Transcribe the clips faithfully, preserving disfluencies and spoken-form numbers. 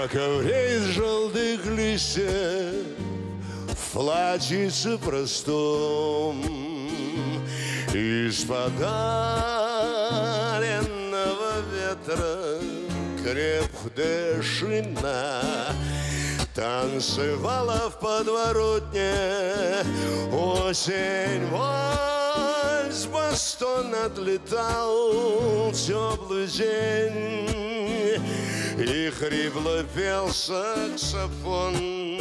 На ковре из желтых листьев, в платьице простом, из подаренного ветра крепкая шина танцевала в подворотне осень. Вальс бастон отлетал теплый день, и хрипло пел саксофон.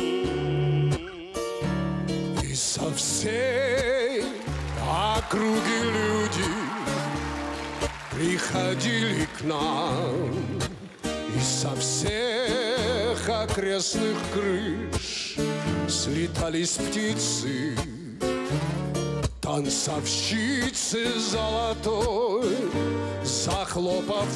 И со всей округи люди приходили к нам, и со всех окрестных крыш слетались птицы, танцовщицы золотой, захлопав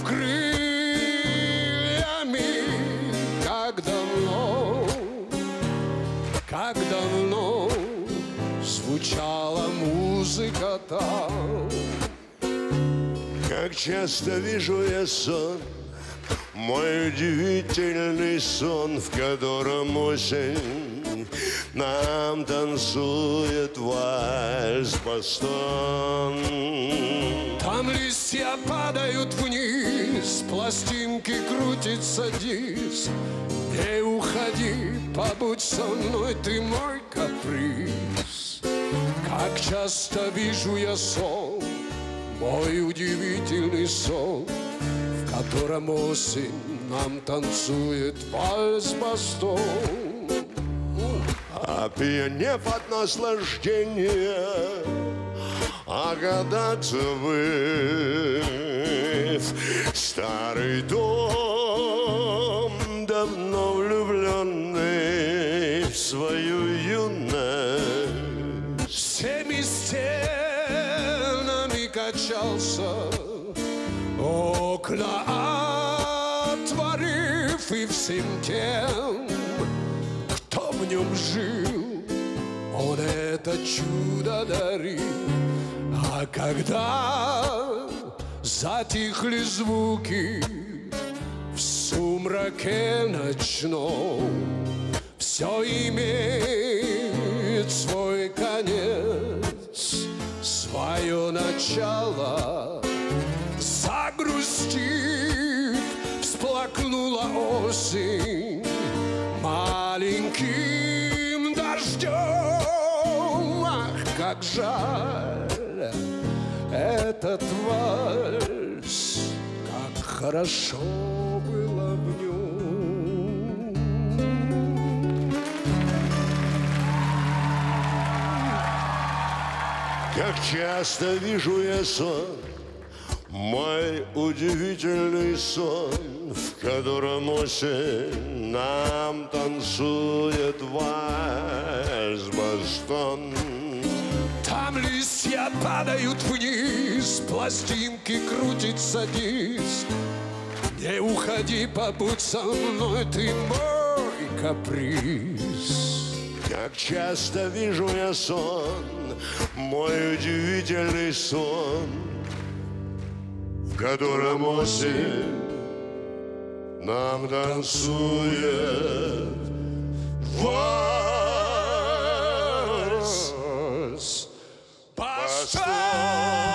крыльями. Как давно, как давно звучала музыка там. Как часто вижу я сон, мой удивительный сон, в котором осень нам танцует вальс-бастон. Там листья падают вниз, пластинки крутится диск. Не уходи, побудь со мной, ты мой каприз. Как часто вижу я сон, мой удивительный сон, в котором осень нам танцует вальс-бастон. Опьянев от наслаждения, огадать забыв, старый дом, давно влюбленный в свою юность, всеми стенами качался, окна отворив, и всем тем, кто в нем жил, он это чудо дарил. А когда затихли звуки в сумраке ночном, все имеет свой конец, свое начало. Загрустив, всплакнула осень маленьким дождем. Ах, как жаль этот вальс, как хорошо было в нем. Как часто вижу я сон, мой удивительный сон, в котором осень нам танцует вальс-бастон. Там листья падают вниз, пластинки крутится диск. Не уходи, побудь со мной, ты мой каприз. Как часто вижу я сон, мой удивительный сон, в котором осень нам танцует вальс-бастон.